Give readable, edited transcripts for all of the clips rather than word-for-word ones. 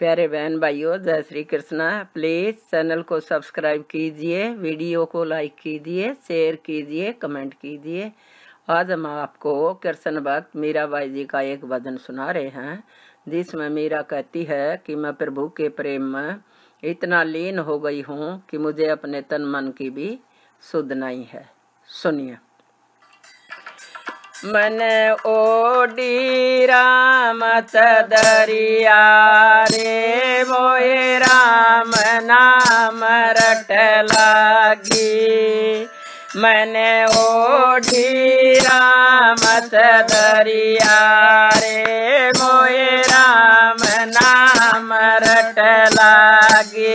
प्यारे बहन भाइयों, जय श्री कृष्णा। प्लीज़ चैनल को सब्सक्राइब कीजिए, वीडियो को लाइक कीजिए, शेयर कीजिए, कमेंट कीजिए। आज हम आपको कृष्ण भक्त मीराबाई जी का एक भजन सुना रहे हैं, जिसमें मीरा कहती है कि मैं प्रभु के प्रेम में इतना लीन हो गई हूँ कि मुझे अपने तन मन की भी सुध नहीं है। सुनिए। मन ओडी राम दरिया रे, मोए राम नाम रट लागी। मन ओडी राम दरिया रे, मोए राम नाम रट लागी।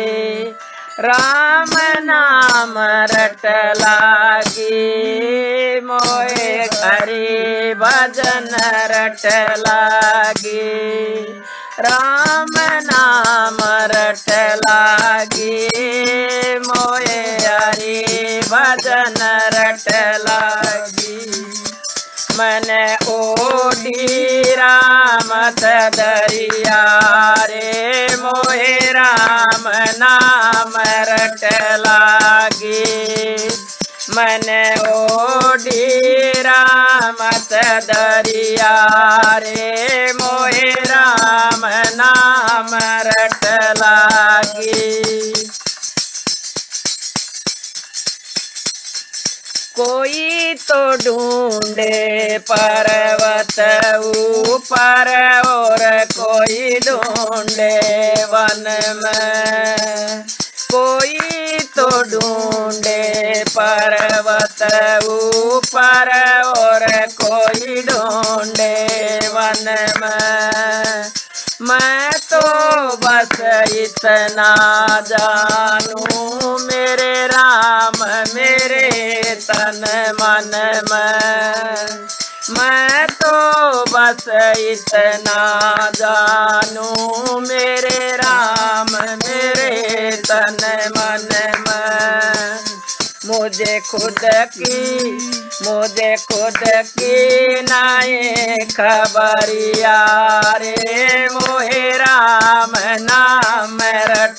राम नाम रट लागी, मोए हरि भजन रट लागी। राम नाम रट लागी, मोए हरि भजन रट लागी। मन ओडी राम दरिया रे, मोए राम नाम रट लागी। मन ओडी राम दरिया रे, मोए राम नाम रट लागी। कोई तो ढूंढे पर्वत ऊपर और कोई ढूंढे वन में। कोई तो ढूंढे पर्वत ऊपर और कोई ढूंढे वन में। मैं तो बस इतना जानूं, मेरे राम मेरे तन मन में। मैं तो बस इतना जानूं, मेरे राम मेरे तन मन में। मुझे खुद की नाए खबरिया रे, मोहे राम नाम रट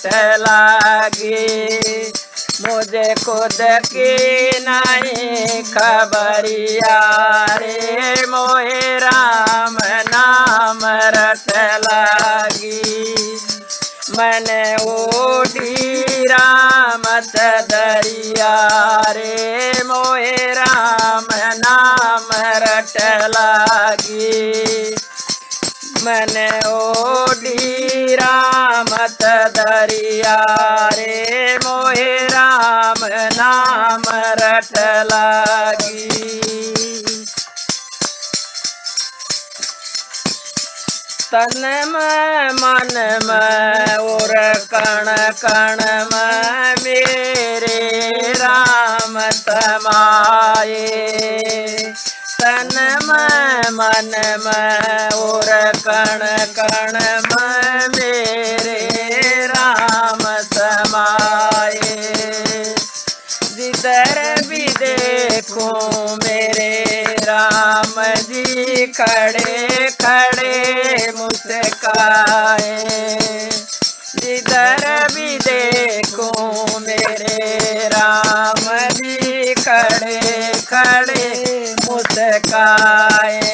लागी। मुझे खुद की नाई खबरिया रे, मोहे राम नाम रट लागी। मन ओडी राम दरिया रे, मोहे राम नाम रट लागी। मन ओडी राम दरिया रे, मोहे राम नाम रट लागी। तन में मन में और कण कण में मेरे राम समाये। तन में मन में और कण कण में मेरे राम समाये। जिधर भी देखूं मेरे राम जी खड़े खड़े मुस्काए। जिधर भी देखूं मेरे राम जी खड़े खड़े मुस्काए।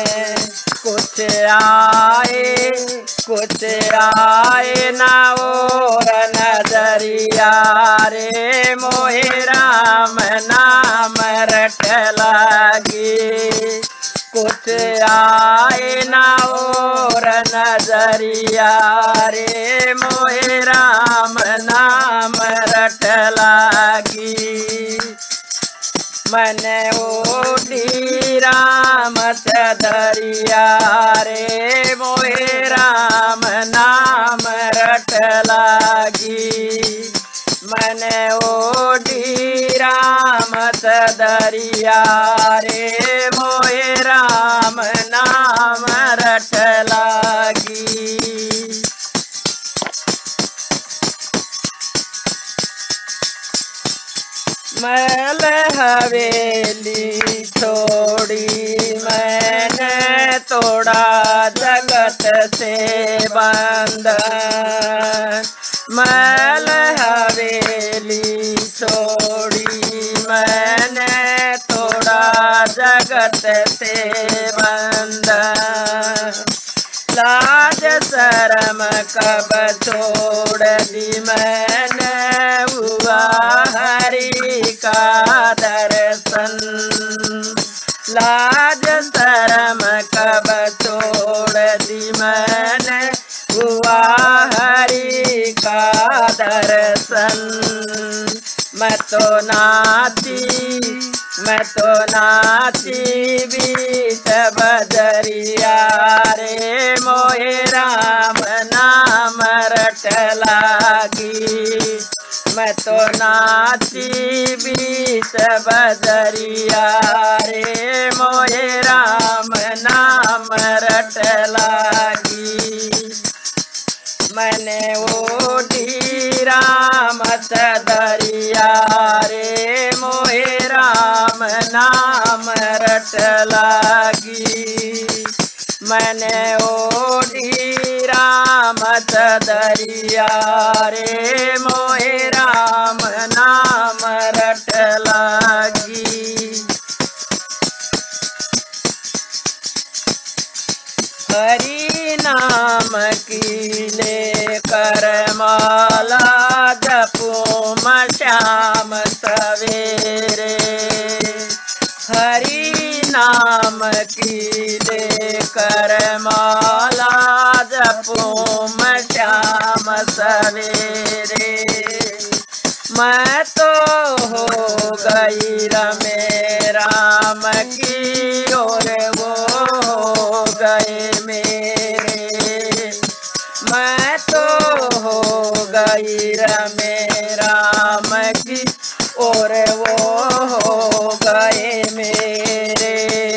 कुछ आए ना और नजरिया रे, मोहे राम नाम रट लागी। कुछ आए ना और नजरिया रे, मोहे राम नाम रट लागी। मन ओडी राम दरिया रे, मोहे राम नाम रट लागी। मन ओडी राम दरिया रे, मोहे राम नाम रट लागी। मैल हवेली छोड़ी मैंने तोड़ा जगत से बंधन, मैल हवेली छोड़ी मैंने तोड़ा जगत से बंधन। लाज शर्म कब छोड़ दी मैंने, हुआ हरि का दर्शन। लाज शर्म कब छोड़ दी मैंने, हुआ हरि का दर्शन। मैं तो नाची बीच बजरिया रे, मोहे राम नाम रट लागी। मैं तो नाची बीच बजरिया रे, मोहे राम नाम रट लागी। मैंने ओढ़ी राम चदरिया रे, मोहे राम नाम रट लागी। मैंने ओढ़ी राम चदरिया रे, मोहे राम नाम रट लागी। हरि नाम की लेकर माला जपूं श्याम सवेरे। हरि नाम की लेकर माला जपूं श्याम सवेरे। मैं तो हो गई रमे राम की और वो हो गए मेरे। मैं तो हो गई रमे राम की और वो हो गए मेरे।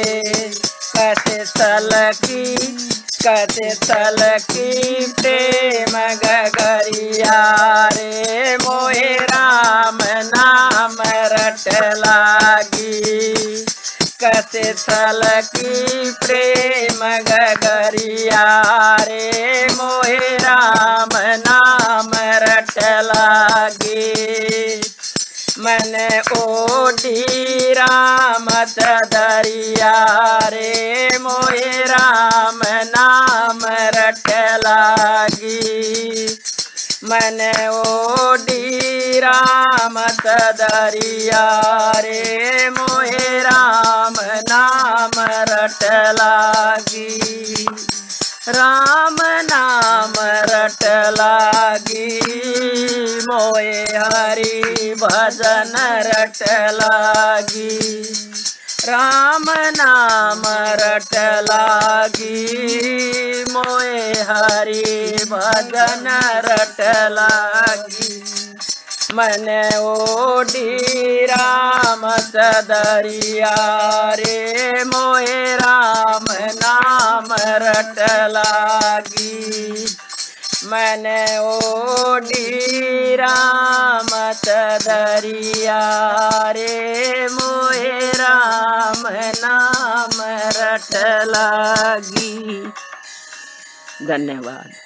कते सलकी प्रेम गगरिया रे, मोहे राम नाम रट लागी। कते सलकी प्रेम गगरिया रे, मोहे राम नाम रट लागी। मैंने ओढ़ी राम चदरिया रे, मोहे राम नाम रट लागी। मैंने ओढ़ी राम चदरिया रे, मोहे राम नाम रट लागी। राम नाम रट लागी, मोहे हरि भजन रट लागी। राम नाम रट लागी, मोहे हरि भजन रट लागी। मैंने ओढ़ी राम चदरिया रे, मोहे राम नाम रट लागी। मैंने ओढ़ी राम चदरिया रे, मोहे राम नाम रट लागी। धन्यवाद।